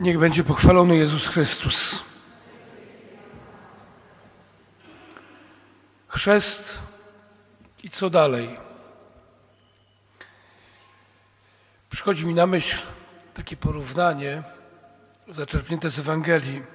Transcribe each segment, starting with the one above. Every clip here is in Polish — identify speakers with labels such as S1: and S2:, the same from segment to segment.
S1: Niech będzie pochwalony Jezus Chrystus. Chrzest i co dalej? Przychodzi mi na myśl takie porównanie zaczerpnięte z Ewangelii.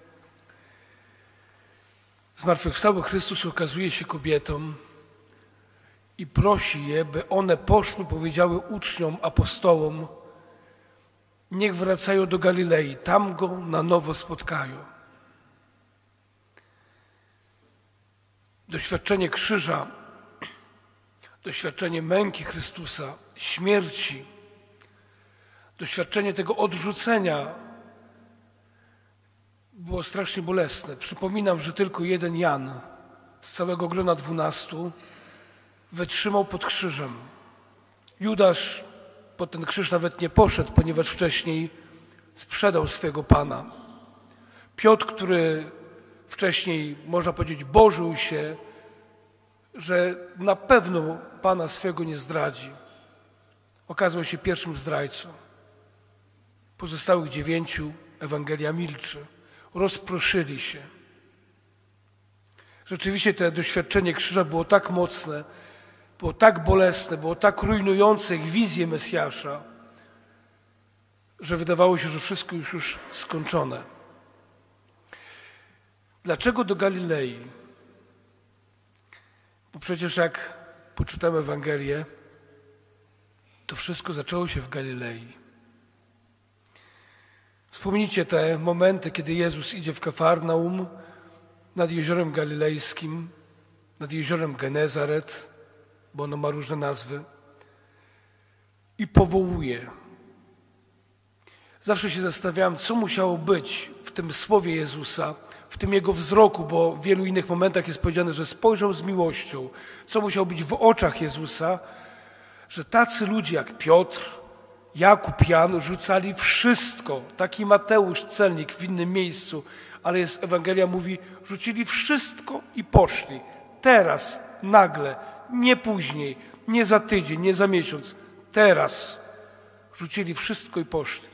S1: Zmartwychwstały Chrystus okazuje się kobietom i prosi je, by one poszły, powiedziały uczniom, apostołom, niech wracają do Galilei, tam Go na nowo spotkają. Doświadczenie krzyża, doświadczenie męki Chrystusa, śmierci, doświadczenie tego odrzucenia było strasznie bolesne. Przypominam, że tylko jeden Jan z całego grona 12 wytrzymał pod krzyżem. Judasz pod ten krzyż nawet nie poszedł, ponieważ wcześniej sprzedał swego Pana. Piotr, który wcześniej, można powiedzieć, bożył się, że na pewno Pana swego nie zdradzi, okazał się pierwszym zdrajcą. Pozostałych 9 Ewangelia milczy. Rozproszyli się. Rzeczywiście to doświadczenie krzyża było tak mocne, było tak bolesne, było tak rujnujące ich wizję Mesjasza, że wydawało się, że wszystko już skończone. Dlaczego do Galilei? Bo przecież jak poczytamy Ewangelię, to wszystko zaczęło się w Galilei. Wspomnijcie te momenty, kiedy Jezus idzie w Kafarnaum nad jeziorem galilejskim, nad jeziorem Genezaret, bo ono ma różne nazwy, i powołuje. Zawsze się zastanawiałem, co musiało być w tym słowie Jezusa, w tym Jego wzroku, bo w wielu innych momentach jest powiedziane, że spojrzał z miłością. Co musiało być w oczach Jezusa, że tacy ludzie jak Piotr, Jakub, Jan rzucali wszystko. Taki Mateusz, celnik w innym miejscu, ale jest Ewangelia mówi, rzucili wszystko i poszli. Teraz, nagle, nie później, nie za tydzień, nie za miesiąc. Teraz rzucili wszystko i poszli.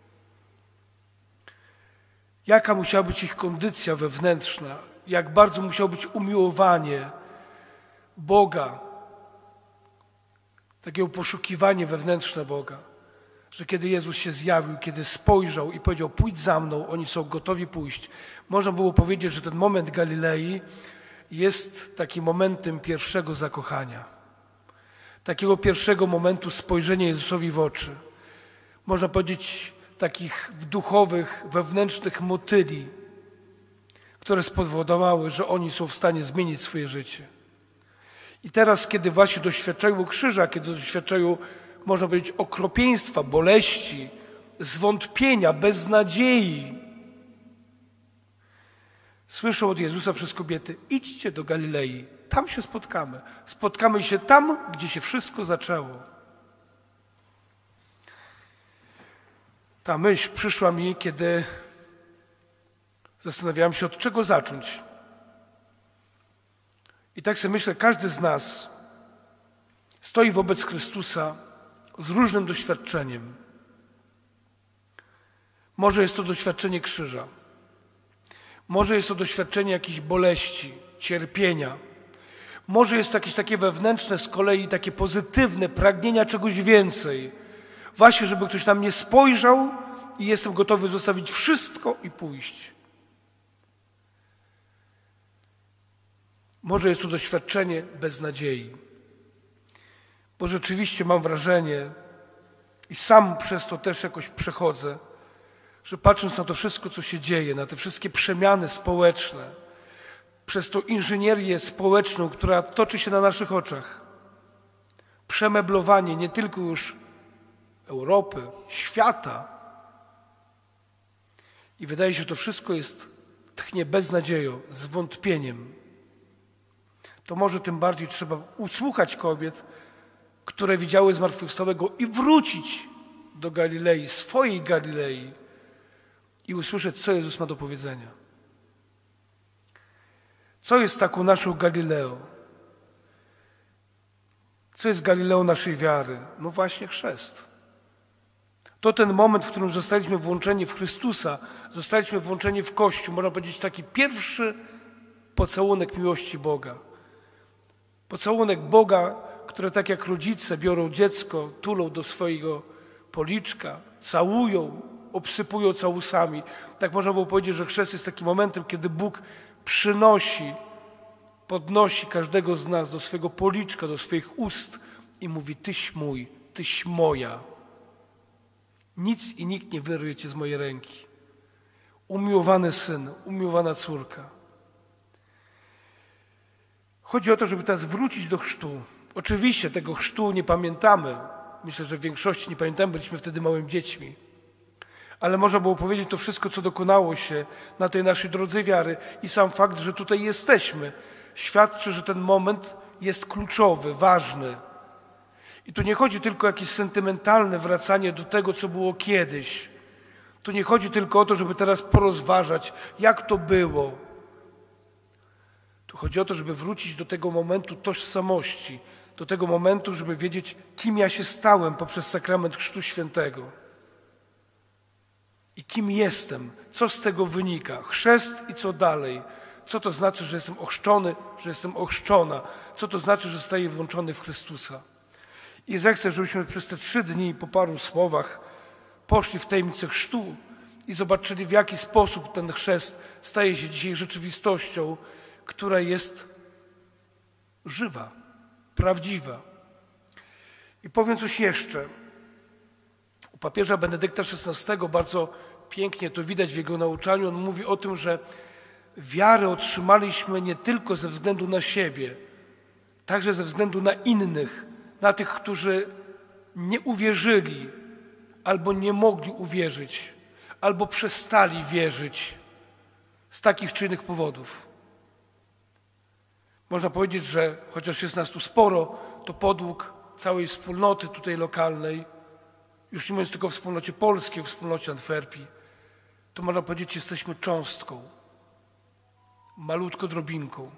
S1: Jaka musiała być ich kondycja wewnętrzna, jak bardzo musiało być umiłowanie Boga, takiego poszukiwanie wewnętrzne Boga, że kiedy Jezus się zjawił, kiedy spojrzał i powiedział, pójdź za mną, oni są gotowi pójść. Można było powiedzieć, że ten moment Galilei jest takim momentem pierwszego zakochania, takiego pierwszego momentu spojrzenia Jezusowi w oczy. Można powiedzieć, takich duchowych, wewnętrznych motyli, które spowodowały, że oni są w stanie zmienić swoje życie. I teraz, kiedy właśnie doświadczają krzyża, kiedy doświadczają, można powiedzieć, okropieństwa, boleści, zwątpienia, beznadziei, słyszą od Jezusa przez kobiety, idźcie do Galilei, tam się spotkamy. Spotkamy się tam, gdzie się wszystko zaczęło. Ta myśl przyszła mi, kiedy zastanawiałem się, od czego zacząć. I tak sobie myślę, każdy z nas stoi wobec Chrystusa z różnym doświadczeniem. Może jest to doświadczenie krzyża. Może jest to doświadczenie jakiejś boleści, cierpienia. Może jest to jakieś takie wewnętrzne z kolei, takie pozytywne pragnienia czegoś więcej. Właśnie, żeby ktoś na mnie spojrzał i jestem gotowy zostawić wszystko i pójść. Może jest to doświadczenie beznadziei. Bo rzeczywiście mam wrażenie i sam przez to też jakoś przechodzę, że patrząc na to wszystko, co się dzieje, na te wszystkie przemiany społeczne, przez tą inżynierię społeczną, która toczy się na naszych oczach, przemeblowanie nie tylko już Europy, świata. I wydaje się, że to wszystko tchnie beznadzieją, zwątpieniem. To może tym bardziej trzeba usłuchać kobiet, które widziały zmartwychwstałego i wrócić do Galilei, swojej Galilei i usłyszeć, co Jezus ma do powiedzenia. Co jest taką naszą Galileą? Co jest Galileą naszej wiary? No właśnie chrzest. To ten moment, w którym zostaliśmy włączeni w Chrystusa, zostaliśmy włączeni w Kościół, można powiedzieć taki pierwszy pocałunek miłości Boga. Pocałunek Boga, które tak jak rodzice biorą dziecko, tulą do swojego policzka, całują, obsypują całusami. Tak można było powiedzieć, że chrzest jest takim momentem, kiedy Bóg podnosi każdego z nas do swojego policzka, do swoich ust i mówi: Tyś mój, Tyś moja. Nic i nikt nie wyrwie Cię z mojej ręki. Umiłowany syn, umiłowana córka. Chodzi o to, żeby teraz wrócić do chrztu. Oczywiście tego chrztu nie pamiętamy. Myślę, że w większości nie pamiętamy, byliśmy wtedy małymi dziećmi. Ale można było powiedzieć to wszystko, co dokonało się na tej naszej drodze wiary i sam fakt, że tutaj jesteśmy, świadczy, że ten moment jest kluczowy, ważny. I tu nie chodzi tylko o jakieś sentymentalne wracanie do tego, co było kiedyś. Tu nie chodzi tylko o to, żeby teraz porozważać, jak to było. Tu chodzi o to, żeby wrócić do tego momentu tożsamości, do tego momentu, żeby wiedzieć, kim ja się stałem poprzez sakrament Chrztu Świętego. I kim jestem, co z tego wynika, chrzest i co dalej. Co to znaczy, że jestem ochrzczony, że jestem ochrzczona, co to znaczy, że zostaję włączony w Chrystusa. I zechcę, żebyśmy przez te 3 dni po paru słowach poszli w tajemnicę chrztu i zobaczyli, w jaki sposób ten chrzest staje się dzisiaj rzeczywistością, która jest żywa, prawdziwa. I powiem coś jeszcze. U papieża Benedykta XVI bardzo pięknie to widać w jego nauczaniu. On mówi o tym, że wiarę otrzymaliśmy nie tylko ze względu na siebie, także ze względu na innych, na tych, którzy nie uwierzyli, albo nie mogli uwierzyć, albo przestali wierzyć z takich czy innych powodów. Można powiedzieć, że chociaż jest nas tu sporo, to podług całej wspólnoty tutaj lokalnej, już nie mówiąc tylko o wspólnocie polskiej, o wspólnocie Antwerpii, to można powiedzieć, że jesteśmy cząstką, malutką drobinką.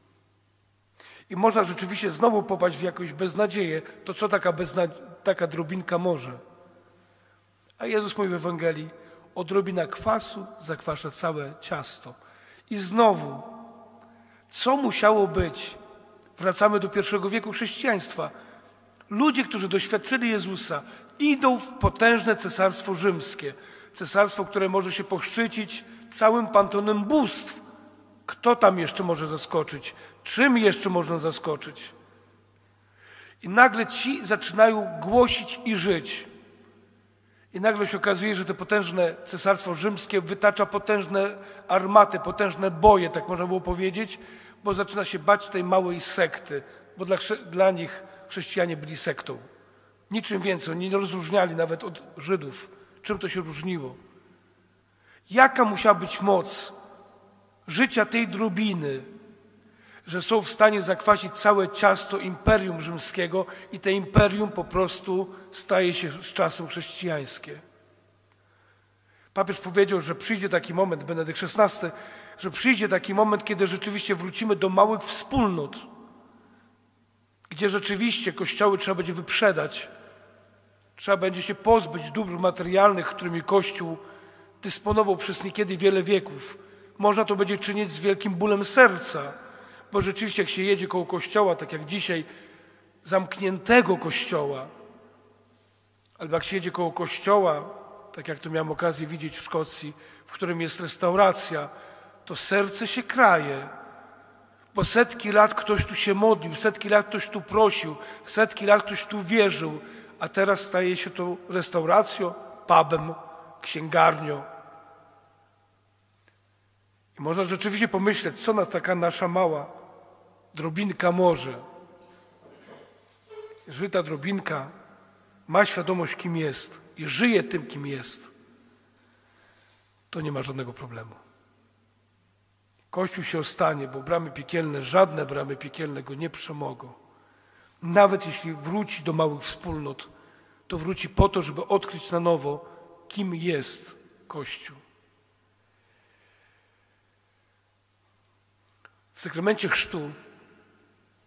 S1: I można rzeczywiście znowu popaść w jakąś beznadzieję, to co taka drobinka może? A Jezus mówi w Ewangelii: odrobina kwasu zakwasza całe ciasto. I znowu, co musiało być? Wracamy do I wieku chrześcijaństwa. Ludzie, którzy doświadczyli Jezusa, idą w potężne cesarstwo rzymskie. Cesarstwo, które może się poszczycić całym panteonem bóstw. Kto tam jeszcze może zaskoczyć? Czym jeszcze można zaskoczyć? I nagle ci zaczynają głosić i żyć. I nagle się okazuje, że to potężne cesarstwo rzymskie wytacza potężne armaty, potężne boje, tak można było powiedzieć, bo zaczyna się bać tej małej sekty, bo dla nich chrześcijanie byli sektą. Niczym więcej, oni nie rozróżniali nawet od Żydów, czym to się różniło. Jaka musiała być moc życia tej drobiny, że są w stanie zakwasić całe ciasto imperium rzymskiego i to imperium po prostu staje się z czasem chrześcijańskie. Papież powiedział, że przyjdzie taki moment, Benedykt XVI, że przyjdzie taki moment, kiedy rzeczywiście wrócimy do małych wspólnot, gdzie rzeczywiście kościoły trzeba będzie wyprzedać, trzeba będzie się pozbyć dóbr materialnych, którymi Kościół dysponował przez niekiedy wiele wieków. Można to będzie czynić z wielkim bólem serca, bo rzeczywiście jak się jedzie koło kościoła, tak jak dzisiaj, zamkniętego kościoła, albo jak się jedzie koło kościoła, tak jak to miałem okazję widzieć w Szkocji, w którym jest restauracja, to serce się kraje, bo setki lat ktoś tu się modlił, setki lat ktoś tu prosił, setki lat ktoś tu wierzył, a teraz staje się to restauracją, pubem, księgarnią. I można rzeczywiście pomyśleć, co taka nasza mała drobinka może. Jeżeli ta drobinka ma świadomość, kim jest i żyje tym, kim jest, to nie ma żadnego problemu. Kościół się ostanie, bo bramy piekielne, żadne bramy piekielne go nie przemogą. Nawet jeśli wróci do małych wspólnot, to wróci po to, żeby odkryć na nowo, kim jest Kościół. W sakramencie chrztu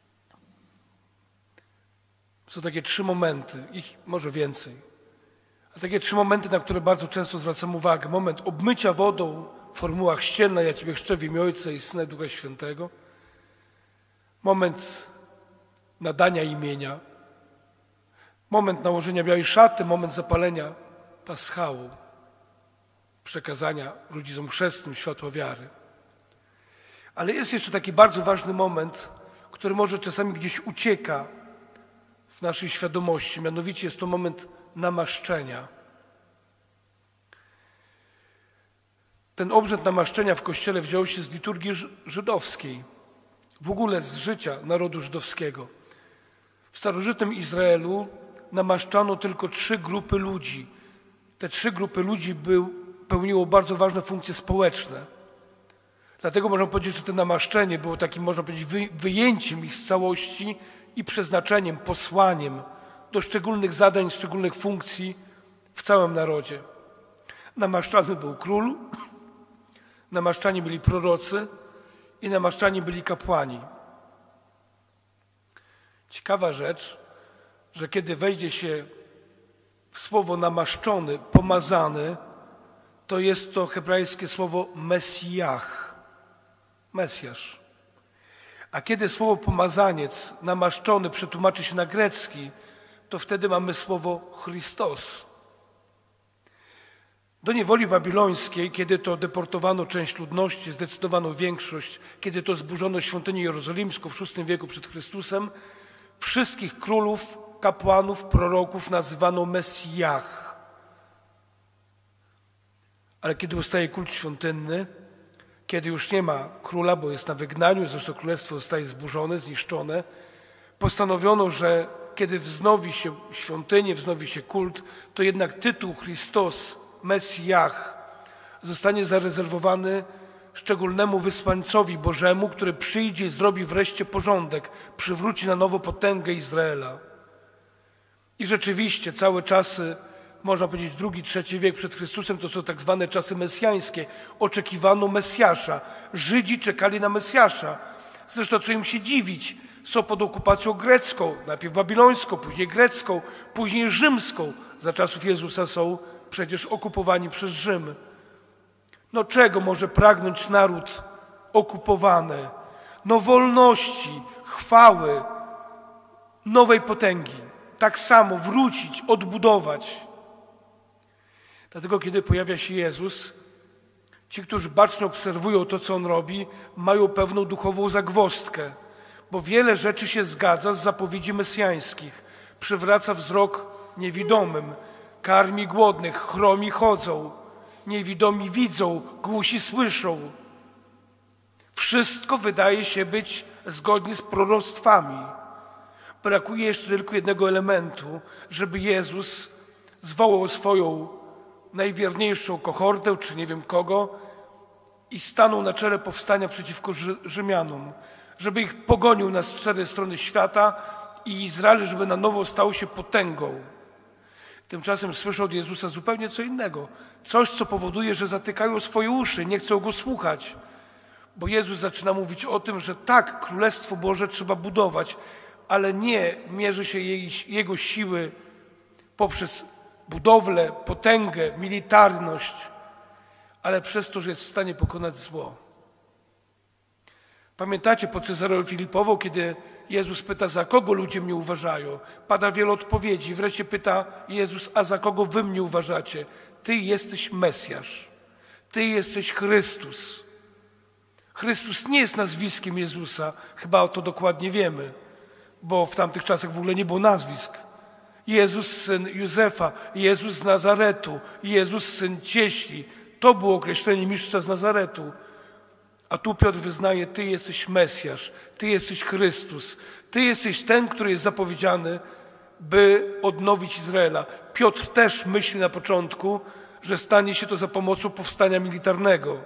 S1: są takie 3 momenty, ich może więcej, Takie 3 momenty, na które bardzo często zwracam uwagę. Moment obmycia wodą, formuła chrzcielna, ja Ciebie chrzczę w imię Ojca i Syna i Ducha Świętego. Moment nadania imienia. Moment nałożenia białej szaty, moment zapalenia paschału, przekazania rodzicom chrzestnym światła wiary. Ale jest jeszcze taki bardzo ważny moment, który może czasami gdzieś ucieka w naszej świadomości. Mianowicie jest to moment namaszczenia. Ten obrzęd namaszczenia w Kościele wziął się z liturgii żydowskiej, w ogóle z życia narodu żydowskiego. W starożytnym Izraelu namaszczano tylko 3 grupy ludzi. Te 3 grupy ludzi pełniło bardzo ważne funkcje społeczne. Dlatego można powiedzieć, że to namaszczenie było takim, można powiedzieć, wyjęciem ich z całości i przeznaczeniem, posłaniem do szczególnych zadań, szczególnych funkcji w całym narodzie. Namaszczany był król, namaszczani byli prorocy i namaszczani byli kapłani. Ciekawa rzecz, że kiedy wejdzie się w słowo namaszczony, pomazany, to jest to hebrajskie słowo Mesjach, Mesjasz. A kiedy słowo pomazaniec, namaszczony przetłumaczy się na grecki, to wtedy mamy słowo Chrystos. Do niewoli babilońskiej, kiedy to deportowano część ludności, zdecydowaną większość, kiedy to zburzono świątynię jerozolimską w VI wieku przed Chrystusem, wszystkich królów, kapłanów, proroków nazywano Mesjach. Ale kiedy ustaje kult świątynny, kiedy już nie ma króla, bo jest na wygnaniu, zresztą królestwo zostaje zburzone, zniszczone, postanowiono, że kiedy wznowi się świątynię, wznowi się kult, to jednak tytuł Chrystos, Mesjach, zostanie zarezerwowany szczególnemu wysłańcowi Bożemu, który przyjdzie i zrobi wreszcie porządek, przywróci na nowo potęgę Izraela. I rzeczywiście całe czasy, można powiedzieć II-III wiek przed Chrystusem, to są tak zwane czasy mesjańskie. Oczekiwano Mesjasza. Żydzi czekali na Mesjasza. Zresztą co im się dziwić? Są pod okupacją grecką, najpierw babilońską, później grecką, później rzymską. Za czasów Jezusa są przecież okupowani przez Rzym. No czego może pragnąć naród okupowany? No wolności, chwały, nowej potęgi. Tak samo wrócić, odbudować. Dlatego kiedy pojawia się Jezus, ci, którzy bacznie obserwują to, co On robi, mają pewną duchową zagwozdkę, bo wiele rzeczy się zgadza z zapowiedzi mesjańskich. Przywraca wzrok niewidomym, karmi głodnych, chromi chodzą, niewidomi widzą, głusi słyszą. Wszystko wydaje się być zgodnie z proroctwami. Brakuje jeszcze tylko jednego elementu, żeby Jezus zwołał swoją najwierniejszą kohortę, czy nie wiem kogo, i stanął na czele powstania przeciwko Rzymianom, żeby ich pogonił na 4 strony świata i Izrael, żeby na nowo stał się potęgą. Tymczasem słyszą od Jezusa zupełnie co innego. Coś, co powoduje, że zatykają swoje uszy, nie chcą Go słuchać. Bo Jezus zaczyna mówić o tym, że tak, Królestwo Boże trzeba budować, ale nie mierzy się Jego siły poprzez budowlę, potęgę, militarność, ale przez to, że jest w stanie pokonać zło. Pamiętacie po Cezareą Filipową, kiedy Jezus pyta, za kogo ludzie mnie uważają? Pada wiele odpowiedzi. Wreszcie pyta Jezus, a za kogo wy mnie uważacie? Ty jesteś Mesjasz. Ty jesteś Chrystus. Chrystus nie jest nazwiskiem Jezusa. Chyba o to dokładnie wiemy, bo w tamtych czasach w ogóle nie było nazwisk. Jezus, syn Józefa, Jezus z Nazaretu, Jezus, syn cieśli. To było określenie mistrza z Nazaretu. A tu Piotr wyznaje, Ty jesteś Mesjasz, Ty jesteś Chrystus, Ty jesteś ten, który jest zapowiedziany, by odnowić Izraela. Piotr też myśli na początku, że stanie się to za pomocą powstania militarnego.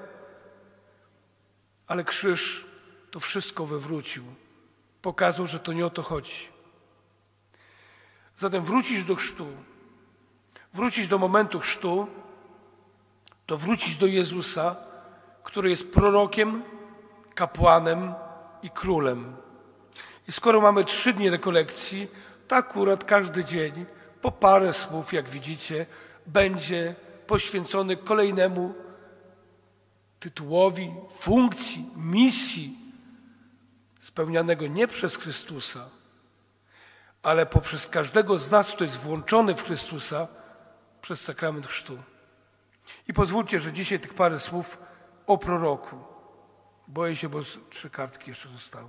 S1: Ale krzyż to wszystko wywrócił. Pokazał, że to nie o to chodzi. Zatem wrócić do chrztu, wrócić do momentu chrztu, to wrócić do Jezusa, który jest prorokiem, kapłanem i królem. I skoro mamy 3 dni rekolekcji, to akurat każdy dzień po parę słów, jak widzicie, będzie poświęcony kolejnemu tytułowi, funkcji, misji spełnianego nie przez Chrystusa, ale poprzez każdego z nas, kto jest włączony w Chrystusa przez sakrament chrztu. I pozwólcie, że dzisiaj tych parę słów o proroku. Boję się, bo 3 kartki jeszcze zostały.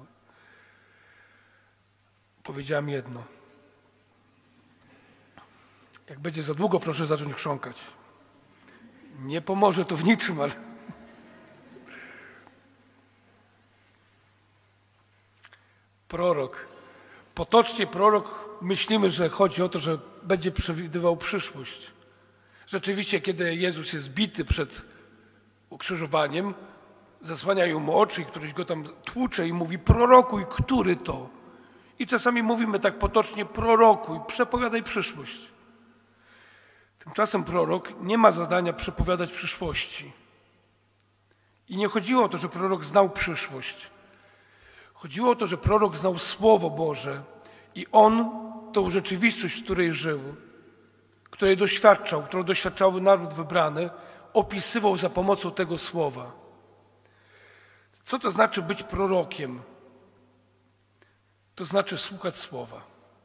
S1: Powiedziałem jedno. Jak będzie za długo, proszę zacząć chrząkać. Nie pomoże to w niczym, ale... Prorok. Potocznie prorok myślimy, że chodzi o to, że będzie przewidywał przyszłość. Rzeczywiście, kiedy Jezus jest bity przed ukrzyżowaniem, zasłaniają mu oczy i któryś go tam tłucze i mówi: prorokuj, który to? I czasami mówimy tak potocznie: prorokuj, przepowiadaj przyszłość. Tymczasem prorok nie ma zadania przepowiadać przyszłości. I nie chodziło o to, że prorok znał przyszłość. Chodziło o to, że prorok znał Słowo Boże i on tą rzeczywistość, w której żył, której doświadczał, którą doświadczał naród wybrany, opisywał za pomocą tego Słowa. Co to znaczy być prorokiem? To znaczy słuchać Słowa.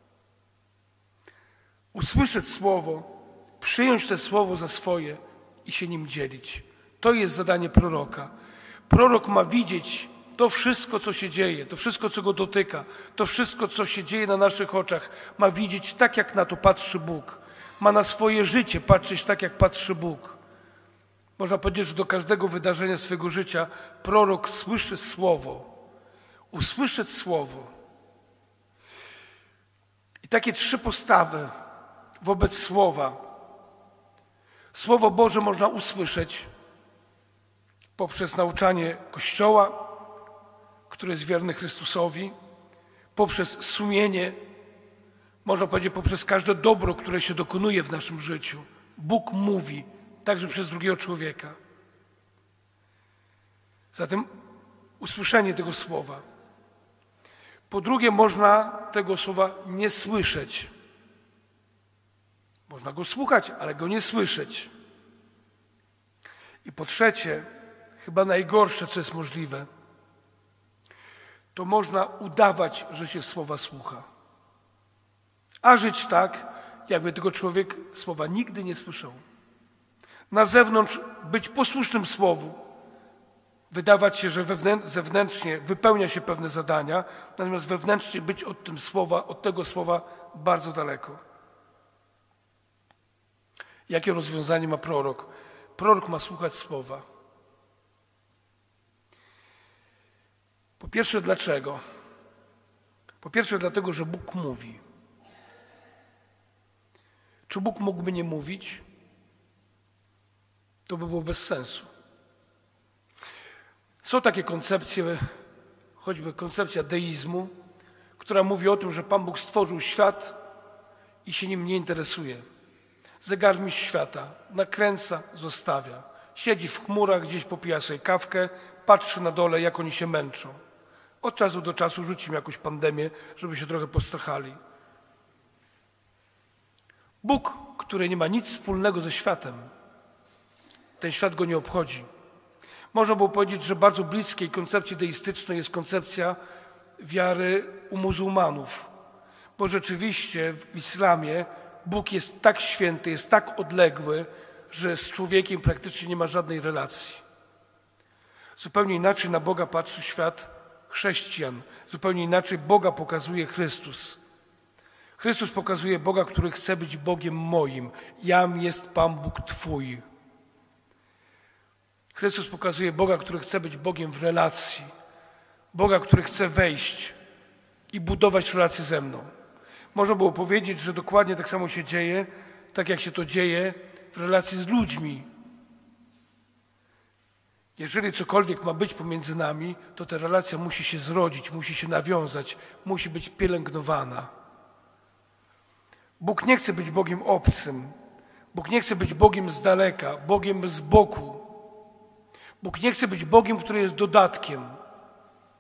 S1: Usłyszeć Słowo, przyjąć to Słowo za swoje i się nim dzielić. To jest zadanie proroka. Prorok ma widzieć to wszystko, co się dzieje, to wszystko, co go dotyka, to wszystko, co się dzieje na naszych oczach, ma widzieć tak, jak na to patrzy Bóg. Ma na swoje życie patrzeć tak, jak patrzy Bóg. Można powiedzieć, że do każdego wydarzenia swojego życia prorok słyszy Słowo. Usłyszeć Słowo. I takie 3 postawy wobec Słowa. Słowo Boże można usłyszeć poprzez nauczanie Kościoła, który jest wierny Chrystusowi, poprzez sumienie, można powiedzieć poprzez każde dobro, które się dokonuje w naszym życiu. Bóg mówi, także przez drugiego człowieka. Zatem usłyszenie tego słowa. Po drugie, można tego słowa nie słyszeć. Można go słuchać, ale go nie słyszeć. I po trzecie, chyba najgorsze, co jest możliwe, to można udawać, że się słowa słucha. A żyć tak, jakby tego człowiek słowa nigdy nie słyszał. Na zewnątrz być posłusznym słowu, wydawać się, że zewnętrznie wypełnia się pewne zadania, natomiast wewnętrznie być od tego słowa bardzo daleko. Jakie rozwiązanie ma prorok? Prorok ma słuchać słowa. Po pierwsze, dlaczego? Po pierwsze, dlatego, że Bóg mówi. Czy Bóg mógłby nie mówić? To by było bez sensu. Są takie koncepcje, choćby koncepcja deizmu, która mówi o tym, że Pan Bóg stworzył świat i się nim nie interesuje. Zegarmistrz świata nakręca, zostawia. Siedzi w chmurach, gdzieś popija sobie kawkę, patrzy na dole, jak oni się męczą. Od czasu do czasu rzuci im jakąś pandemię, żeby się trochę postrachali. Bóg, który nie ma nic wspólnego ze światem, ten świat go nie obchodzi. Można było powiedzieć, że bardzo bliskiej koncepcji deistycznej jest koncepcja wiary u muzułmanów. Bo rzeczywiście w islamie Bóg jest tak święty, jest tak odległy, że z człowiekiem praktycznie nie ma żadnej relacji. Zupełnie inaczej na Boga patrzy świat chrześcijan. Zupełnie inaczej Boga pokazuje Chrystus. Chrystus pokazuje Boga, który chce być Bogiem moim. Jam jest Pan Bóg Twój. Chrystus pokazuje Boga, który chce być Bogiem w relacji. Boga, który chce wejść i budować relacje ze mną. Można było powiedzieć, że dokładnie tak samo się dzieje, tak jak się to dzieje w relacji z ludźmi. Jeżeli cokolwiek ma być pomiędzy nami, to ta relacja musi się zrodzić, musi się nawiązać, musi być pielęgnowana. Bóg nie chce być Bogiem obcym. Bóg nie chce być Bogiem z daleka, Bogiem z boku. Bóg nie chce być Bogiem, który jest dodatkiem.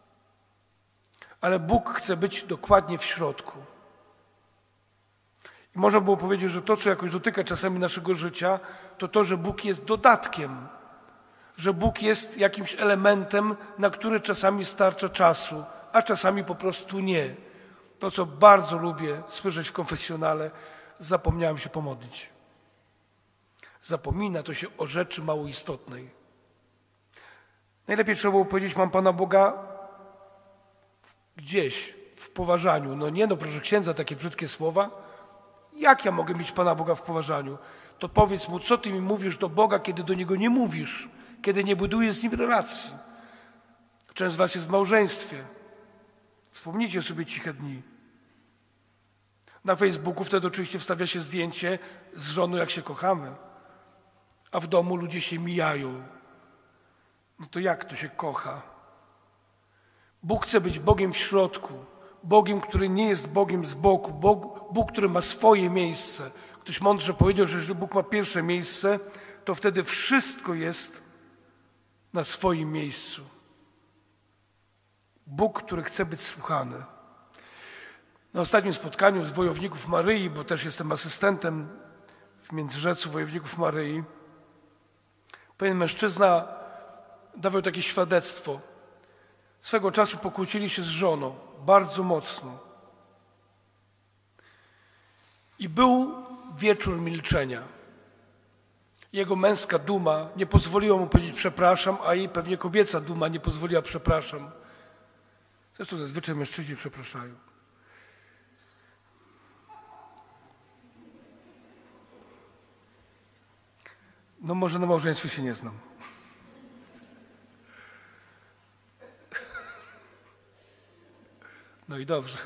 S1: Ale Bóg chce być dokładnie w środku. Można było powiedzieć, że to, co jakoś dotyka czasami naszego życia, to to, że Bóg jest dodatkiem, że Bóg jest jakimś elementem, na który czasami starcza czasu, a czasami po prostu nie. To, co bardzo lubię słyszeć w konfesjonale, zapomniałem się pomodlić. Zapomina to się o rzeczy mało istotnej. Najlepiej trzeba było powiedzieć, mam Pana Boga gdzieś w poważaniu. No nie, no proszę księdza, takie brzydkie słowa. Jak ja mogę mieć Pana Boga w poważaniu? To powiedz Mu, co Ty mi mówisz do Boga, kiedy do Niego nie mówisz, kiedy nie budujesz z Nim relacji. Część z was jest w małżeństwie. Wspomnijcie sobie ciche dni. Na Facebooku wtedy oczywiście wstawia się zdjęcie z żoną, jak się kochamy, a w domu ludzie się mijają. No to jak to się kocha? Bóg chce być Bogiem w środku, Bogiem, który nie jest Bogiem z boku, Bóg, który ma swoje miejsce. Ktoś mądrze powiedział, że jeżeli Bóg ma pierwsze miejsce, to wtedy wszystko jest na swoim miejscu. Bóg, który chce być słuchany. Na ostatnim spotkaniu z Wojowników Maryi, bo też jestem asystentem w Międzyrzecu Wojowników Maryi, pewien mężczyzna dawał takie świadectwo. Swego czasu pokłócili się z żoną bardzo mocno. I był wieczór milczenia. Jego męska duma nie pozwoliła mu powiedzieć przepraszam, a jej pewnie kobieca duma nie pozwoliła przepraszam. Zresztą zazwyczaj mężczyźni przepraszają. No może na małżeństwie się nie znam. No i dobrze.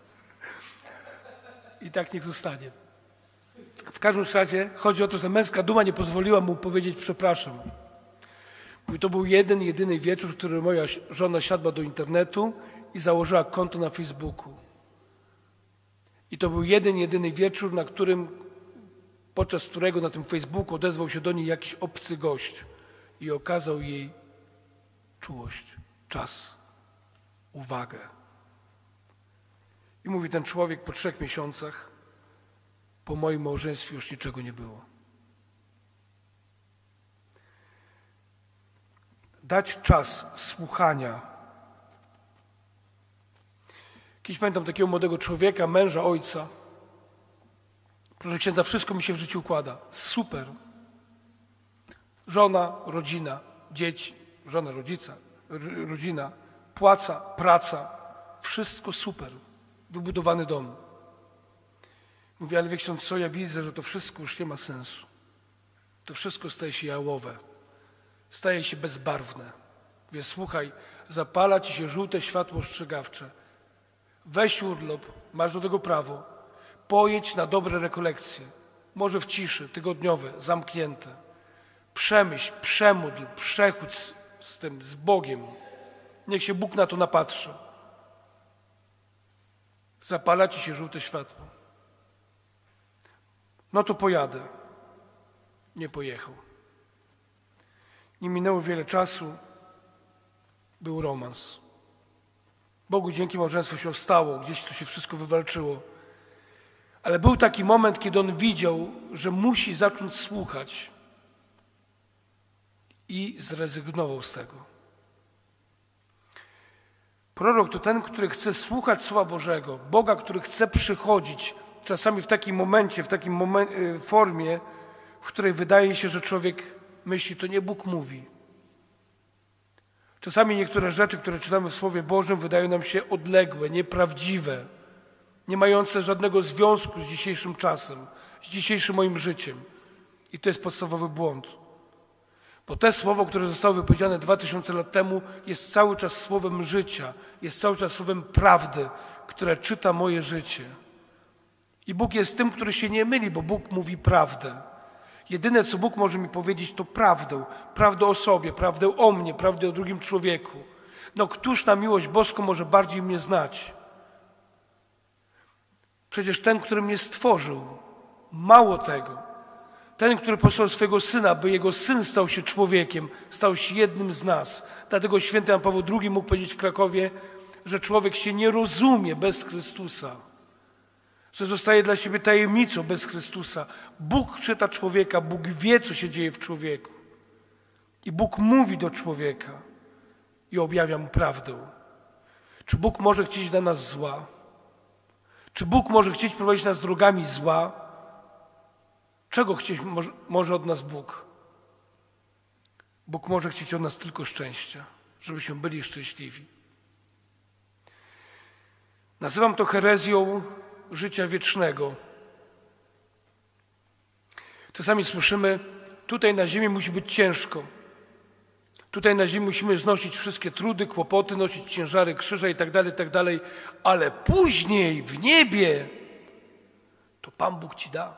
S1: I tak niech zostanie. W każdym razie chodzi o to, że męska duma nie pozwoliła mu powiedzieć przepraszam. I to był jedyny wieczór, w którym moja żona siadła do internetu i założyła konto na Facebooku. I to był jedyny wieczór, podczas którego na tym Facebooku odezwał się do niej jakiś obcy gość i okazał jej czułość, czas, uwagę. I mówi ten człowiek po 3 miesiącach, po moim małżeństwie już niczego nie było. Dać czas słuchania. Kiedyś pamiętam takiego młodego człowieka, męża, ojca. Proszę księdza, wszystko mi się w życiu układa. Super. Żona, rodzina, dzieci, żona, rodzina, płaca, praca. Wszystko super. Wybudowany dom. Mówi, ale wie ksiądz co, ja widzę, że to wszystko już nie ma sensu. To wszystko staje się jałowe. Staje się bezbarwne. Mówię, słuchaj, zapala ci się żółte światło ostrzegawcze. Weź urlop, masz do tego prawo. Pojedź na dobre rekolekcje. Może w ciszy, tygodniowe, zamknięte. Przemyśl, przemódl, przechódź z Bogiem. Niech się Bóg na to napatrzy. Zapala ci się żółte światło. No to pojadę. Nie pojechał. Nie minęło wiele czasu. Był romans. Bogu dzięki małżeństwo się ostało. Gdzieś to się wszystko wywalczyło. Ale był taki moment, kiedy on widział, że musi zacząć słuchać. I zrezygnował z tego. Prorok to ten, który chce słuchać Słowa Bożego. Boga, który chce przychodzić czasami w takim momencie, formie, w której wydaje się, że człowiek myśli, to nie Bóg mówi. Czasami niektóre rzeczy, które czytamy w Słowie Bożym, wydają nam się odległe, nieprawdziwe, nie mające żadnego związku z dzisiejszym czasem, z dzisiejszym moim życiem. I to jest podstawowy błąd. Bo te słowo, które zostało wypowiedziane 2000 lat temu, jest cały czas słowem życia, jest cały czas słowem prawdy, które czyta moje życie. I Bóg jest tym, który się nie myli, bo Bóg mówi prawdę. Jedyne, co Bóg może mi powiedzieć, to prawdę. Prawdę o sobie, prawdę o mnie, prawdę o drugim człowieku. No któż na miłość boską może bardziej mnie znać? Przecież ten, który mnie stworzył. Mało tego. Ten, który posłał swojego Syna, by Jego Syn stał się człowiekiem, stał się jednym z nas. Dlatego święty Jan Paweł II mógł powiedzieć w Krakowie, że człowiek się nie rozumie bez Chrystusa. że zostaje dla siebie tajemnicą bez Chrystusa. Bóg czyta człowieka, Bóg wie, co się dzieje w człowieku. I Bóg mówi do człowieka i objawia mu prawdę. Czy Bóg może chcieć dla nas zła? Czy Bóg może chcieć prowadzić nas drogami zła? Czego chcieć może od nas Bóg? Bóg może chcieć od nas tylko szczęścia, żebyśmy byli szczęśliwi. Nazywam to herezją życia wiecznego. Czasami słyszymy, tutaj na ziemi musi być ciężko. Tutaj na ziemi musimy znosić wszystkie trudy, kłopoty, nosić ciężary krzyża i tak dalej, ale później w niebie to Pan Bóg ci da.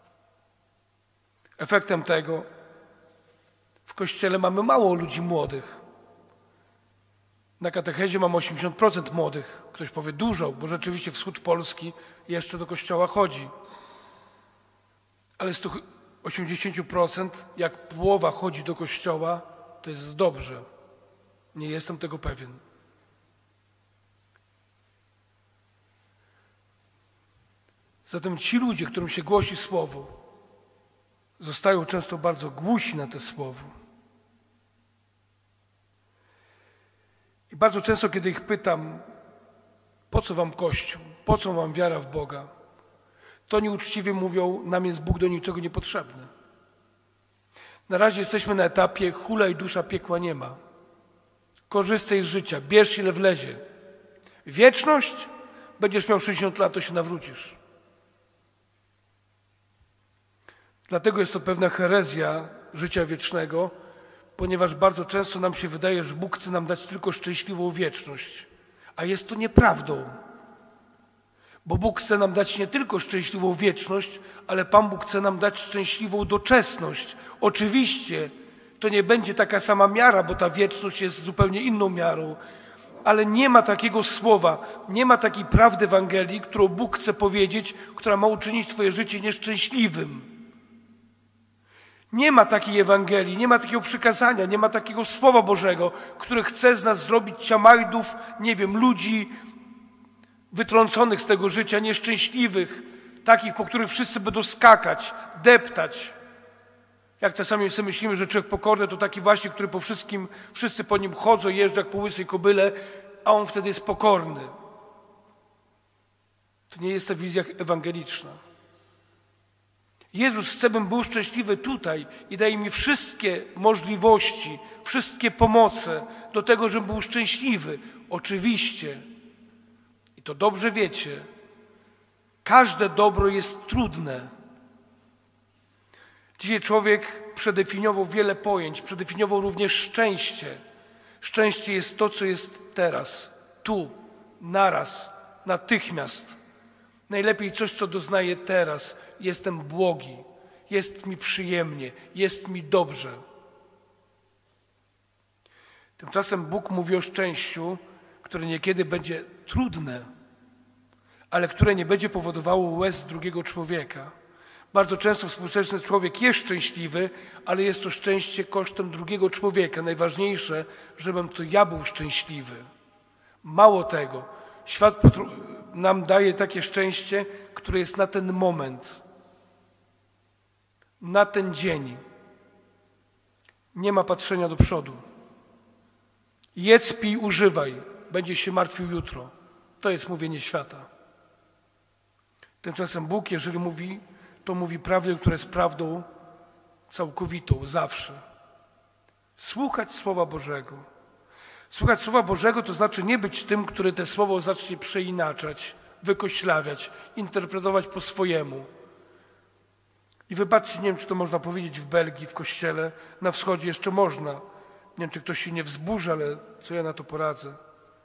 S1: Efektem tego w Kościele mamy mało ludzi młodych. Na katechezie mam 80% młodych. Ktoś powie dużo, bo rzeczywiście wschód Polski jeszcze do Kościoła chodzi. Ale z tych 80%, jak połowa chodzi do Kościoła, to jest dobrze. Nie jestem tego pewien. Zatem ci ludzie, którym się głosi Słowo, zostają często bardzo głusi na to Słowo. I bardzo często, kiedy ich pytam, po co wam Kościół, po co wam wiara w Boga, to oni uczciwie mówią, nam jest Bóg do niczego niepotrzebny. Na razie jesteśmy na etapie hulaj dusza, piekła nie ma. Korzystaj z życia, bierz ile wlezie. Wieczność? Będziesz miał 60 lat, to się nawrócisz. Dlatego jest to pewna herezja życia wiecznego, ponieważ bardzo często nam się wydaje, że Bóg chce nam dać tylko szczęśliwą wieczność. A jest to nieprawdą. Bo Bóg chce nam dać nie tylko szczęśliwą wieczność, ale Pan Bóg chce nam dać szczęśliwą doczesność. Oczywiście to nie będzie taka sama miara, bo ta wieczność jest zupełnie inną miarą, ale nie ma takiego słowa, nie ma takiej prawdy Ewangelii, którą Bóg chce powiedzieć, która ma uczynić twoje życie nieszczęśliwym. Nie ma takiej Ewangelii, nie ma takiego przykazania, nie ma takiego Słowa Bożego, które chce z nas zrobić ciamajdów, nie wiem, ludzi wytrąconych z tego życia, nieszczęśliwych, takich, po których wszyscy będą skakać, deptać. Jak czasami sobie myślimy, że człowiek pokorny to taki właśnie, który po wszystkim, wszyscy po nim chodzą, jeżdżą jak po łysej kobyle, a on wtedy jest pokorny. To nie jest ta wizja ewangeliczna. Jezus chce, bym był szczęśliwy tutaj i daje mi wszystkie możliwości, wszystkie pomoce do tego, żebym był szczęśliwy. Oczywiście, i to dobrze wiecie, każde dobro jest trudne. Dzisiaj człowiek przedefiniował wiele pojęć, przedefiniował również szczęście. Szczęście jest to, co jest teraz, tu, naraz, natychmiast. Najlepiej coś, co doznaję teraz. Jestem błogi, jest mi przyjemnie, jest mi dobrze. Tymczasem Bóg mówi o szczęściu, które niekiedy będzie trudne, ale które nie będzie powodowało łez drugiego człowieka. Bardzo często współczesny człowiek jest szczęśliwy, ale jest to szczęście kosztem drugiego człowieka. Najważniejsze, żebym to ja był szczęśliwy. Mało tego, świat nam daje takie szczęście, które jest na ten moment, na ten dzień. Nie ma patrzenia do przodu. Jedz, pij, używaj, będziesz się martwił jutro. To jest mówienie świata. Tymczasem Bóg, jeżeli mówi, to mówi prawdę, która jest prawdą całkowitą, zawsze. Słuchać Słowa Bożego. Słuchać Słowa Bożego to znaczy nie być tym, który te słowo zacznie przeinaczać, wykoślawiać, interpretować po swojemu. I wybaczcie, nie wiem, czy to można powiedzieć w Belgii, w kościele, na wschodzie jeszcze można. Nie wiem, czy ktoś się nie wzburzy, ale co ja na to poradzę.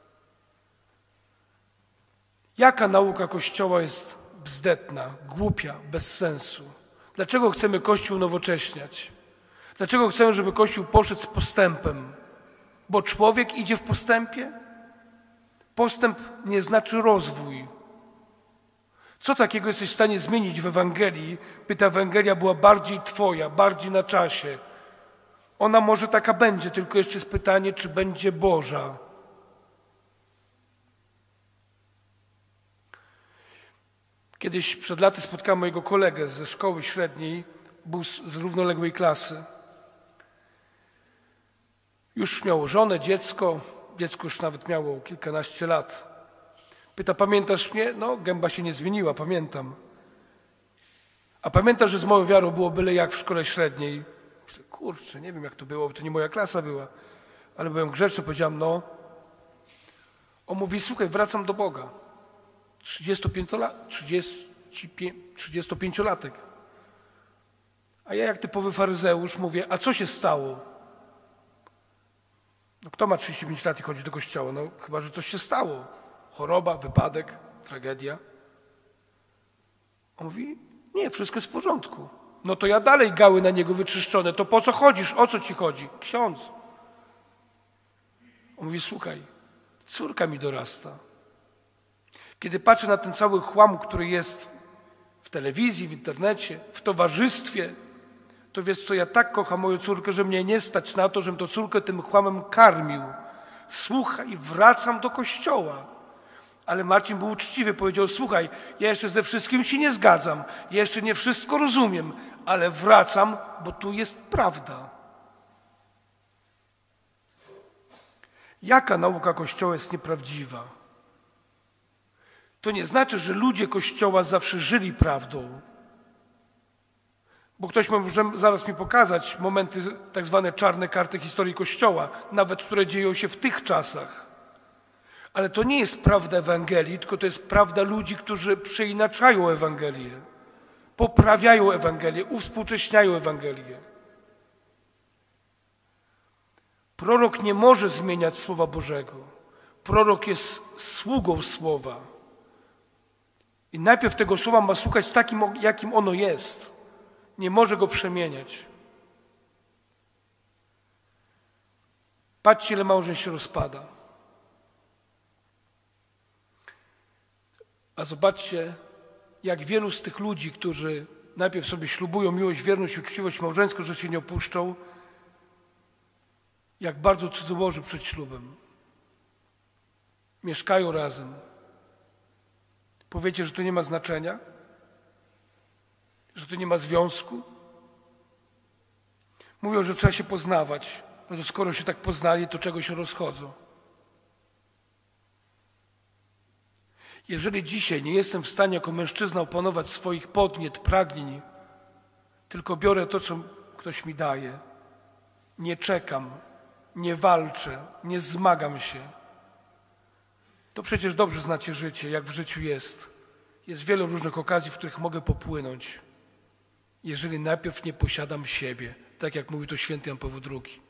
S1: Jaka nauka Kościoła jest bzdetna, głupia, bez sensu? Dlaczego chcemy Kościół unowocześniać? Dlaczego chcemy, żeby Kościół poszedł z postępem? Bo człowiek idzie w postępie? Postęp nie znaczy rozwój. Co takiego jesteś w stanie zmienić w Ewangelii, by ta Ewangelia była bardziej twoja, bardziej na czasie? Ona może taka będzie, tylko jeszcze jest pytanie, czy będzie Boża. Kiedyś przed laty spotkałem mojego kolegę ze szkoły średniej, był z równoległej klasy. Już miał żonę, dziecko już nawet miało kilkanaście lat. Pyta, pamiętasz mnie? No, gęba się nie zmieniła, pamiętam. A pamiętasz, że z moją wiarą było byle jak w szkole średniej? Myślę, kurczę, nie wiem jak to było, bo to nie moja klasa była. Ale byłem grzeczny, powiedziałem, no. On mówi, słuchaj, wracam do Boga. 35-latek. A ja jak typowy faryzeusz mówię, a co się stało? No kto ma 35 lat i chodzi do kościoła? No chyba, że coś się stało. Choroba, wypadek, tragedia. On mówi, nie, wszystko jest w porządku. No to ja dalej gały na niego wyczyszczone. To po co chodzisz? O co ci chodzi? Ksiądz. On mówi, słuchaj, córka mi dorasta. Kiedy patrzę na ten cały chłam, który jest w telewizji, w internecie, w towarzystwie, to wiesz co, ja tak kocham moją córkę, że mnie nie stać na to, żebym tą córkę tym chłamem karmił. Słuchaj, wracam do kościoła. Ale Marcin był uczciwy, powiedział, słuchaj, ja jeszcze ze wszystkim się nie zgadzam, ja jeszcze nie wszystko rozumiem, ale wracam, bo tu jest prawda. Jaka nauka Kościoła jest nieprawdziwa? To nie znaczy, że ludzie Kościoła zawsze żyli prawdą. Bo ktoś może zaraz mi pokazać momenty, tak zwane czarne karty historii Kościoła, nawet które dzieją się w tych czasach. Ale to nie jest prawda Ewangelii, tylko to jest prawda ludzi, którzy przeinaczają Ewangelię, poprawiają Ewangelię, uwspółcześniają Ewangelię. Prorok nie może zmieniać Słowa Bożego. Prorok jest sługą Słowa. I najpierw tego Słowa ma słuchać takim, jakim ono jest. Nie może go przemieniać. Patrzcie, ile małżeństw się rozpada. A zobaczcie, jak wielu z tych ludzi, którzy najpierw sobie ślubują miłość, wierność i uczciwość małżeńską, że się nie opuszczą, jak bardzo cudzołoży przed ślubem. Mieszkają razem. Powiecie, że to nie ma znaczenia? Że to nie ma związku? Mówią, że trzeba się poznawać. No to skoro się tak poznali, to czego się rozchodzą? Jeżeli dzisiaj nie jestem w stanie jako mężczyzna opanować swoich podniet, pragnień, tylko biorę to, co ktoś mi daje, nie czekam, nie walczę, nie zmagam się, to przecież dobrze znacie życie, jak w życiu jest. Jest wiele różnych okazji, w których mogę popłynąć, jeżeli najpierw nie posiadam siebie, tak jak mówi to święty Jan Paweł II.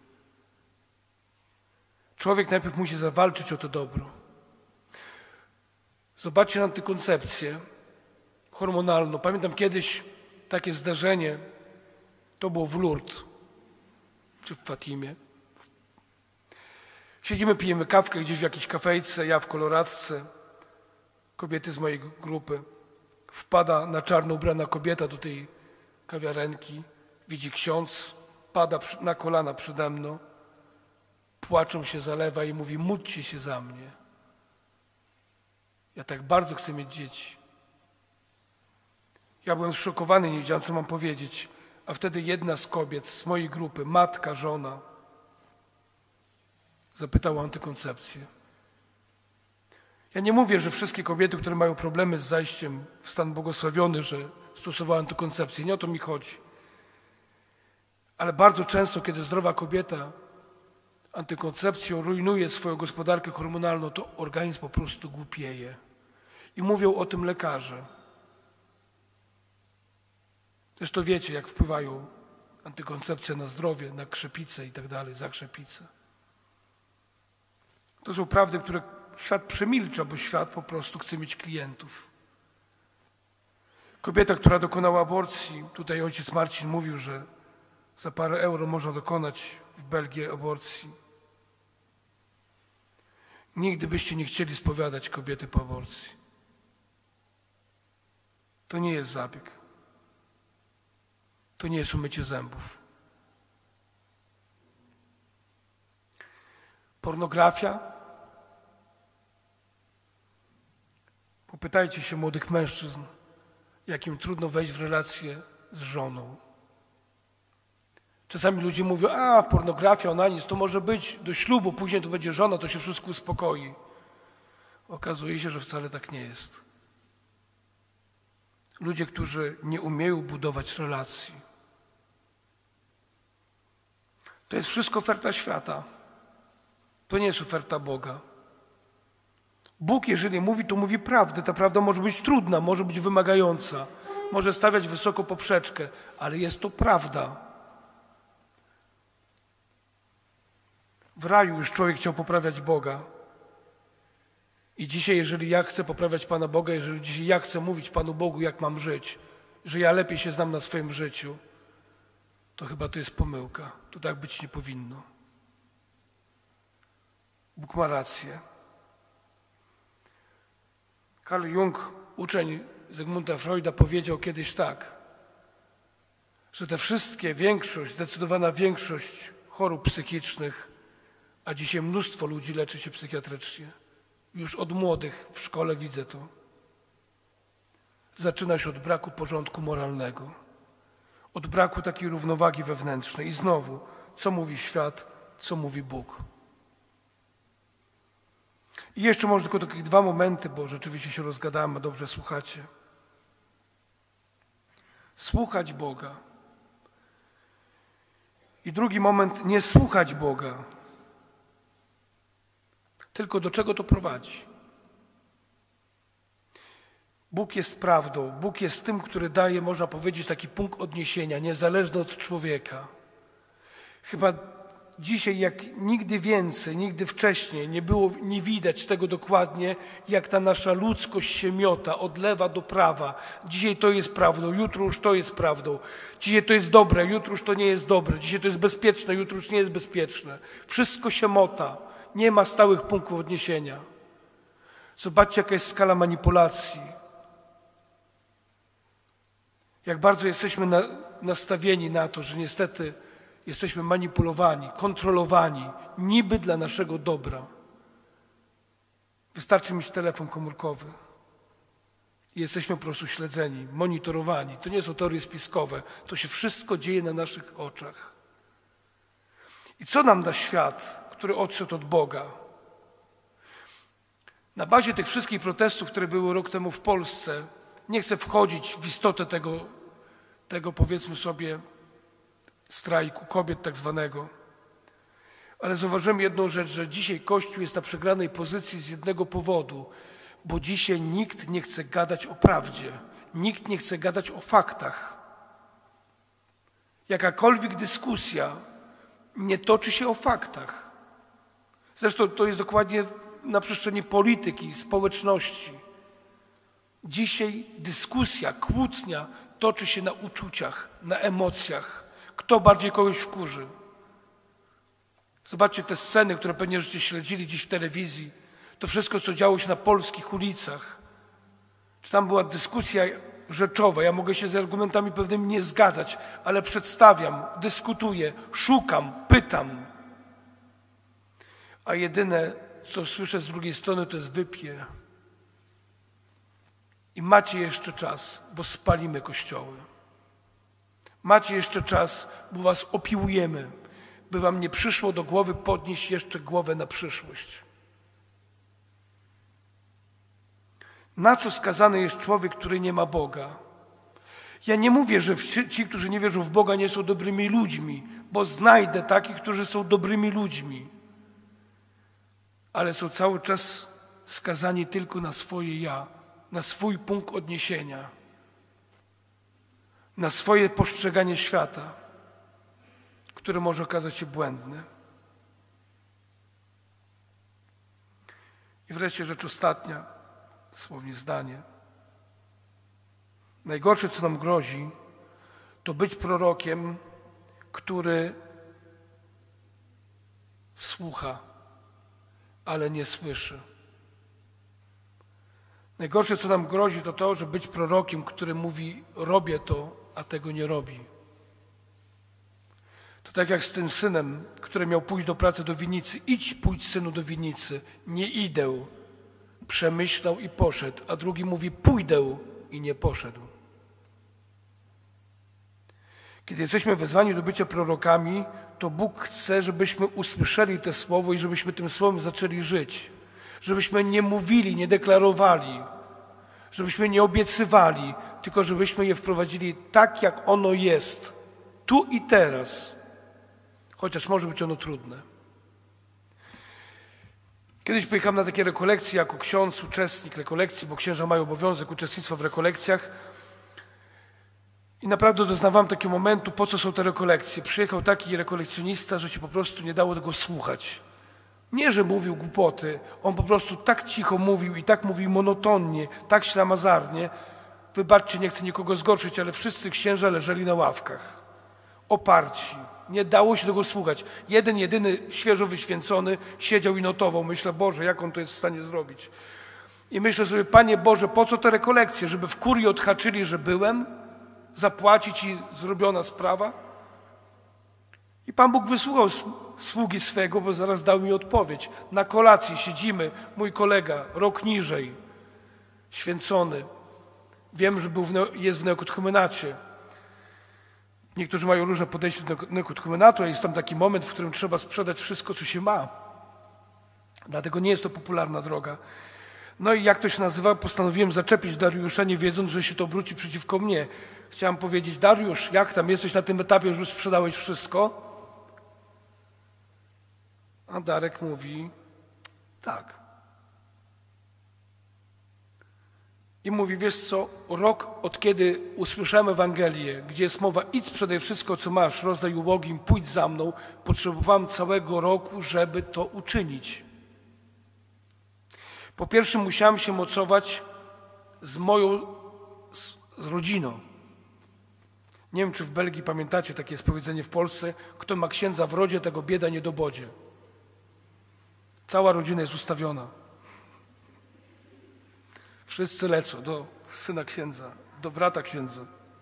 S1: Człowiek najpierw musi zawalczyć o to dobro. Zobaczcie na antykoncepcję hormonalną. Pamiętam kiedyś takie zdarzenie, to było w Lourdes, czy w Fatimie. Siedzimy, pijemy kawkę gdzieś w jakiejś kafejce, ja w koloradce, kobiety z mojej grupy. Wpada na czarno ubrana kobieta do tej kawiarenki, widzi ksiądz, pada na kolana przede mną, płaczą się, zalewa i mówi, módlcie się za mnie. Ja tak bardzo chcę mieć dzieci. Ja byłem zszokowany, nie wiedziałem, co mam powiedzieć. A wtedy jedna z kobiet z mojej grupy, matka, żona, zapytała o antykoncepcję. Ja nie mówię, że wszystkie kobiety, które mają problemy z zajściem w stan błogosławiony, że stosowały antykoncepcję. Nie o to mi chodzi. Ale bardzo często, kiedy zdrowa kobieta antykoncepcją rujnuje swoją gospodarkę hormonalną, to organizm po prostu głupieje. I mówią o tym lekarze. Zresztą wiecie, jak wpływają antykoncepcje na zdrowie, na krzepicę i tak dalej, zakrzepicę. To są prawdy, które świat przemilcza, bo świat po prostu chce mieć klientów. Kobieta, która dokonała aborcji, tutaj ojciec Marcin mówił, że za parę euro można dokonać w Belgii aborcji. Nigdy byście nie chcieli spowiadać kobiety po aborcji. To nie jest zabieg. To nie jest umycie zębów. Pornografia? Popytajcie się młodych mężczyzn, jakim trudno wejść w relację z żoną. Czasami ludzie mówią, pornografia, onanizm, to może być do ślubu, później to będzie żona, to się wszystko uspokoi. Okazuje się, że wcale tak nie jest. Ludzie, którzy nie umieją budować relacji. To jest wszystko oferta świata. To nie jest oferta Boga. Bóg, jeżeli mówi, to mówi prawdę. Ta prawda może być trudna, może być wymagająca, może stawiać wysoko poprzeczkę, ale jest to prawda. W raju już człowiek chciał poprawiać Boga. I dzisiaj, jeżeli ja chcę poprawiać Pana Boga, jeżeli dzisiaj ja chcę mówić Panu Bogu, jak mam żyć, że ja lepiej się znam na swoim życiu, to chyba to jest pomyłka. To tak być nie powinno. Bóg ma rację. Carl Jung, uczeń Zygmunta Freuda, powiedział kiedyś tak, że te wszystkie, zdecydowana większość chorób psychicznych, a dzisiaj mnóstwo ludzi leczy się psychiatrycznie. Już od młodych w szkole widzę to. Zaczyna się od braku porządku moralnego, od braku takiej równowagi wewnętrznej. I znowu, co mówi świat, co mówi Bóg. I jeszcze może tylko takie dwa momenty, bo rzeczywiście się rozgadałem, a dobrze słuchacie. Słuchać Boga. I drugi moment, nie słuchać Boga. Tylko do czego to prowadzi? Bóg jest prawdą. Bóg jest tym, który daje, można powiedzieć, taki punkt odniesienia, niezależny od człowieka. Chyba dzisiaj, jak nigdy więcej, nigdy wcześniej nie widać tego dokładnie, jak ta nasza ludzkość się miota od lewa do prawa. Dzisiaj to jest prawdą, jutro już to jest prawdą. Dzisiaj to jest dobre, jutro już to nie jest dobre. Dzisiaj to jest bezpieczne, jutro już nie jest bezpieczne. Wszystko się mota. Nie ma stałych punktów odniesienia. Zobaczcie, jaka jest skala manipulacji. Jak bardzo jesteśmy nastawieni na to, że niestety jesteśmy manipulowani, kontrolowani, niby dla naszego dobra. Wystarczy mieć telefon komórkowy. I jesteśmy po prostu śledzeni, monitorowani. To nie są teorie spiskowe. To się wszystko dzieje na naszych oczach. I co nam da świat, który odszedł od Boga? Na bazie tych wszystkich protestów, które były rok temu w Polsce, nie chcę wchodzić w istotę tego powiedzmy sobie strajku kobiet tak zwanego, ale zauważyłem jedną rzecz, że dzisiaj Kościół jest na przegranej pozycji z jednego powodu, bo dzisiaj nikt nie chce gadać o prawdzie, nikt nie chce gadać o faktach. Jakakolwiek dyskusja nie toczy się o faktach. Zresztą to jest dokładnie na przestrzeni polityki, społeczności. Dzisiaj dyskusja, kłótnia toczy się na uczuciach, na emocjach. Kto bardziej kogoś wkurzy? Zobaczcie te sceny, które pewnie żeście śledzili dziś w telewizji. To wszystko, co działo się na polskich ulicach. Czy tam była dyskusja rzeczowa? Ja mogę się z argumentami pewnymi nie zgadzać, ale przedstawiam, dyskutuję, szukam, pytam. A jedyne, co słyszę z drugiej strony, to jest wypie. I macie jeszcze czas, bo spalimy kościoły. Macie jeszcze czas, bo was opiłujemy, by wam nie przyszło do głowy podnieść jeszcze głowę na przyszłość. Na co skazany jest człowiek, który nie ma Boga? Ja nie mówię, że ci, którzy nie wierzą w Boga, nie są dobrymi ludźmi, bo znajdę takich, którzy są dobrymi ludźmi, ale są cały czas skazani tylko na swoje ja, na swój punkt odniesienia, na swoje postrzeganie świata, które może okazać się błędne. I wreszcie rzecz ostatnia, dosłownie zdanie. Najgorsze, co nam grozi, to być prorokiem, który słucha, ale nie słyszy. Najgorsze, co nam grozi, to to, że być prorokiem, który mówi, robię to, a tego nie robi. To tak jak z tym synem, który miał pójść do pracy do winnicy. Pójdź synu do winnicy. Nie idę. Przemyślał i poszedł. A drugi mówi, pójdę i nie poszedł. Kiedy jesteśmy wezwani do bycia prorokami, to Bóg chce, żebyśmy usłyszeli te słowo i żebyśmy tym słowem zaczęli żyć. Żebyśmy nie mówili, nie deklarowali, żebyśmy nie obiecywali, tylko żebyśmy je wprowadzili tak, jak ono jest, tu i teraz, chociaż może być ono trudne. Kiedyś pojechałem na takie rekolekcje jako ksiądz, uczestnik rekolekcji, bo księża mają obowiązek uczestnictwa w rekolekcjach. I naprawdę doznawałem takiego momentu, po co są te rekolekcje. Przyjechał taki rekolekcjonista, że się po prostu nie dało tego słuchać. Nie, że mówił głupoty, on po prostu tak cicho mówił i tak mówił monotonnie, tak ślamazarnie. Wybaczcie, nie chcę nikogo zgorszyć, ale wszyscy księża leżeli na ławkach, oparci. Nie dało się tego słuchać. Jeden, jedyny, świeżo wyświęcony siedział i notował. Myślę, Boże, jak on to jest w stanie zrobić? I myślę sobie, Panie Boże, po co te rekolekcje? Żeby w kurii odhaczyli, że byłem? Zapłacić i zrobiona sprawa? I Pan Bóg wysłuchał sługi swego, bo zaraz dał mi odpowiedź. Na kolacji siedzimy, mój kolega, rok niżej, święcony. Wiem, że jest w neokatechumenacie. Niektórzy mają różne podejście do neokatechumenatu, a jest tam taki moment, w którym trzeba sprzedać wszystko, co się ma. Dlatego nie jest to popularna droga. No i jak to się nazywa, postanowiłem zaczepić Dariusza, nie wiedząc, że się to obróci przeciwko mnie. Chciałem powiedzieć, Dariusz, jak tam jesteś na tym etapie, że już sprzedałeś wszystko? A Darek mówi, tak. I mówi, wiesz co, rok od kiedy usłyszałem Ewangelię, gdzie jest mowa, idź sprzedaj wszystko, co masz, rozdaj ubogim, pójdź za mną, potrzebowałem całego roku, żeby to uczynić. Po pierwsze musiałem się mocować z rodziną. Nie wiem, czy w Belgii pamiętacie, takie jest powiedzenie w Polsce, kto ma księdza w rodzie, tego bieda nie dobodzie. Cała rodzina jest ustawiona. Wszyscy lecą do syna księdza, do brata księdza.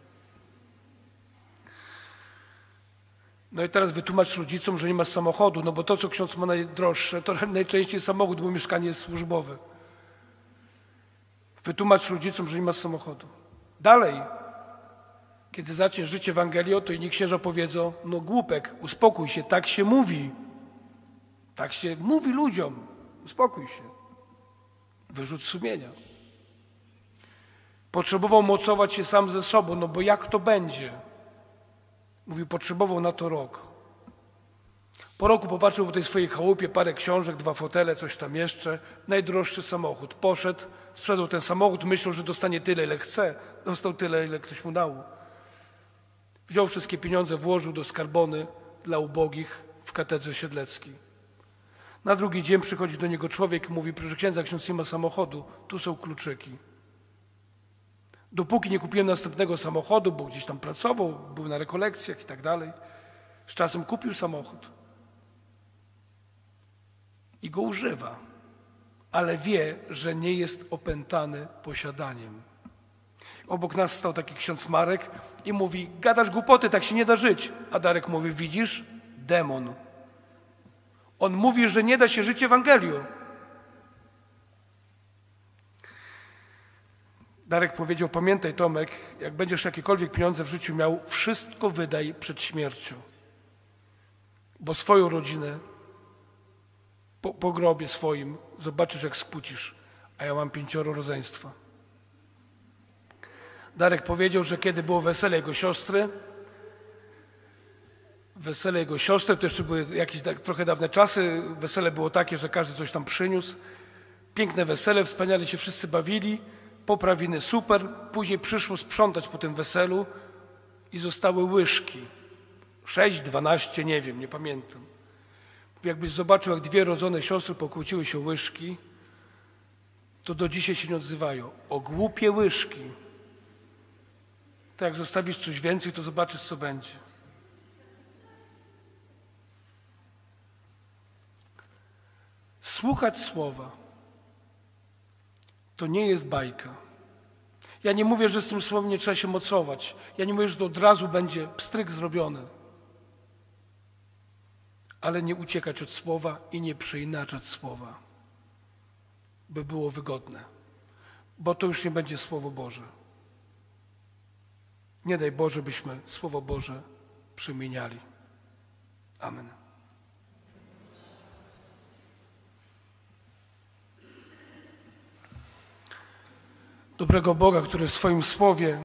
S1: No i teraz wytłumacz rodzicom, że nie masz samochodu, no bo to, co ksiądz ma najdroższe, to najczęściej samochód, bo mieszkanie jest służbowe. Wytłumacz rodzicom, że nie masz samochodu. Dalej, kiedy zaczniesz życie Ewangelią, to inni księża powiedzą, no głupek, uspokój się, tak się mówi. Tak się mówi ludziom, uspokój się. Wyrzut sumienia. Potrzebował mocować się sam ze sobą, no bo jak to będzie? Mówił, potrzebował na to rok. Po roku popatrzył po tej swojej chałupie, parę książek, 2 fotele, coś tam jeszcze, najdroższy samochód. Poszedł, sprzedał ten samochód, myślał, że dostanie tyle, ile chce. Dostał tyle, ile ktoś mu dał. Wziął wszystkie pieniądze, włożył do skarbony dla ubogich w katedrze siedleckiej. Na drugi dzień przychodzi do niego człowiek i mówi, proszę księdza, ksiądz nie ma samochodu, tu są kluczyki. Dopóki nie kupiłem następnego samochodu, bo gdzieś tam pracował, był na rekolekcjach i tak dalej, z czasem kupił samochód i go używa, ale wie, że nie jest opętany posiadaniem. Obok nas stał taki ksiądz Marek i mówi, gadasz głupoty, tak się nie da żyć. A Darek mówi, widzisz, demon. On mówi, że nie da się żyć Ewangelią. Darek powiedział, pamiętaj Tomek, jak będziesz jakiekolwiek pieniądze w życiu miał, wszystko wydaj przed śmiercią. Bo swoją rodzinę po grobie swoim zobaczysz, jak skłócisz, a ja mam 5 rodzeństwa. Darek powiedział, że kiedy było wesele jego siostry, to jeszcze były jakieś trochę dawne czasy, wesele było takie, że każdy coś tam przyniósł. Piękne wesele, wspaniale się wszyscy bawili, poprawiny super. Później przyszło sprzątać po tym weselu i zostały łyżki. 6, 12, nie wiem, nie pamiętam. Jakbyś zobaczył, jak 2 rodzone siostry pokłóciły się łyżki, to do dzisiaj się nie odzywają. O głupie łyżki. Tak jak zostawisz coś więcej, to zobaczysz, co będzie. Słuchać słowa to nie jest bajka. Ja nie mówię, że z tym słowem nie trzeba się mocować. Ja nie mówię, że to od razu będzie pstryk zrobiony. Ale nie uciekać od słowa i nie przeinaczać słowa, by było wygodne. Bo to już nie będzie Słowo Boże. Nie daj Boże, byśmy Słowo Boże przemieniali. Amen. Dobrego Boga, który w swoim słowie